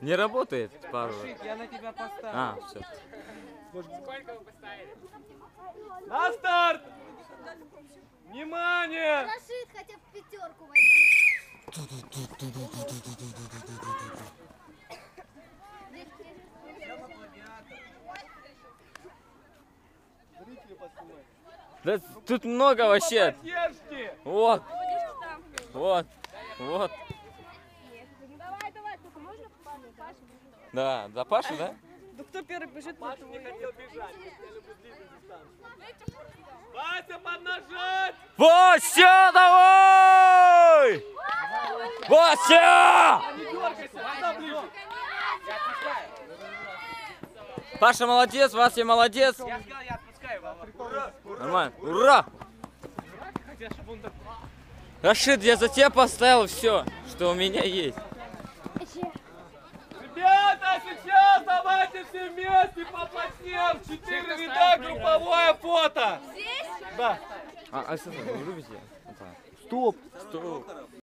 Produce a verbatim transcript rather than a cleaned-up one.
Не работает пару. Я на тебя поставил. А, все. Сколько вы поставили? На старт! Внимание! Рашид хотя бы пятерку возьми. Да тут много вообще. Поддержки! Вот. Вот. Вот. Давай, давай, только можно Паша? Да, за Пашу, да? Да кто первый бежит? Паша не хотел бежать. Я люблю длинную дистанцию. Вася, поднажать! Вася, давай! Вася! Не дергайся, сюда ближе. Я отпускаю. Паша молодец, Вася молодец. Я сказал, я отпускаю, Вова. Ура! Нормально. Ура! Хотя, чтобы он так... Рашид, я за тебя поставил все, что у меня есть. Ребята, сейчас давайте все вместе поплотнее в четыре ряда групповое фото. Здесь? Да. А, а что вы любите? Стоп. Стоп.